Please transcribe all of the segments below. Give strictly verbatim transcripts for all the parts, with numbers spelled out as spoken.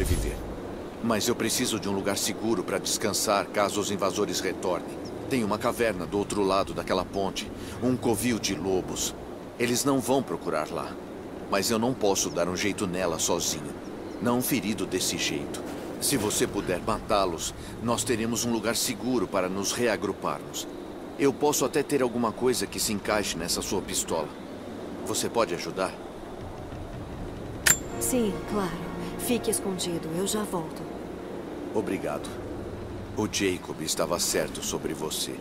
sobreviver. Mas eu preciso de um lugar seguro para descansar caso os invasores retornem. Tem uma caverna do outro lado daquela ponte, um covil de lobos. Eles não vão procurar lá. Mas eu não posso dar um jeito nela sozinho. Não ferido desse jeito. Se você puder matá-los, nós teremos um lugar seguro para nos reagruparmos. Eu posso até ter alguma coisa que se encaixe nessa sua pistola. Você pode ajudar? Sim, claro. Fique escondido. Eu já volto. Obrigado. O Jacob estava certo sobre você.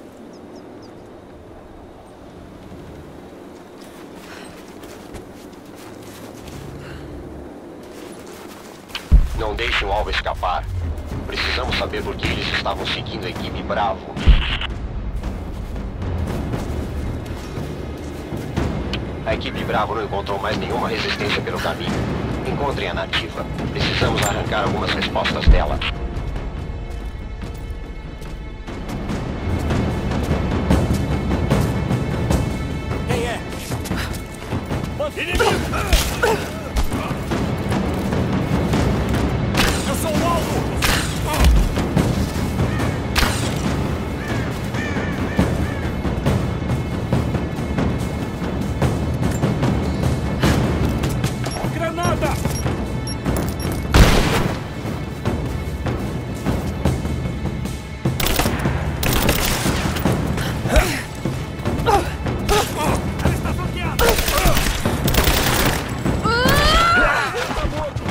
Não deixem o alvo escapar. Precisamos saber por que eles estavam seguindo a equipe Bravo. A equipe Bravo não encontrou mais nenhuma resistência pelo caminho. Encontrem a nativa. Precisamos arrancar algumas respostas dela. Quem é? Inimigo! Eu sou o alvo! Granada! Ela está bloqueada! Está morto!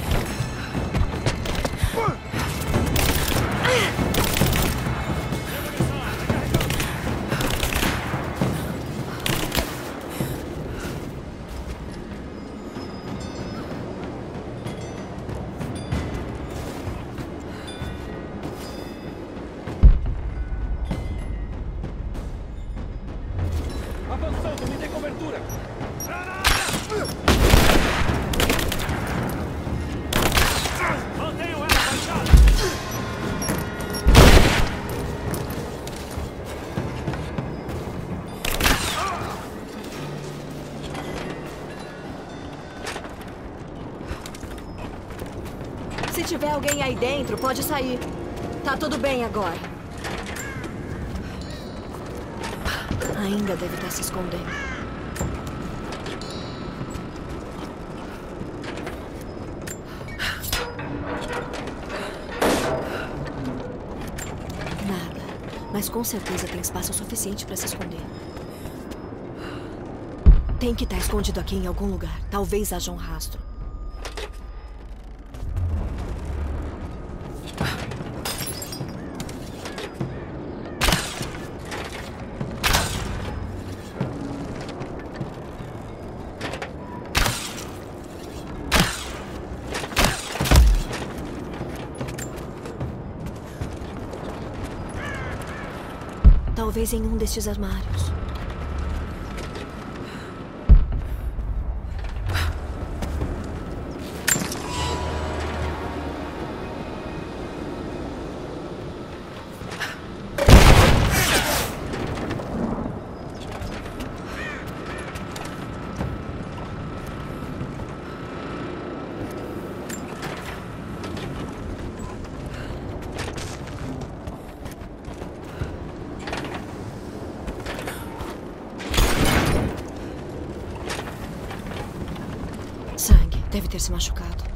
Avançando, me dê cobertura! Mantenham ela baixada! Se tiver alguém aí dentro, pode sair. Tá tudo bem agora. Ainda deve estar se escondendo. Nada. Mas com certeza tem espaço suficiente para se esconder. Tem que estar escondido aqui em algum lugar. Talvez haja um rastro. Talvez em um destes armários. Sangue. Deve ter se machucado.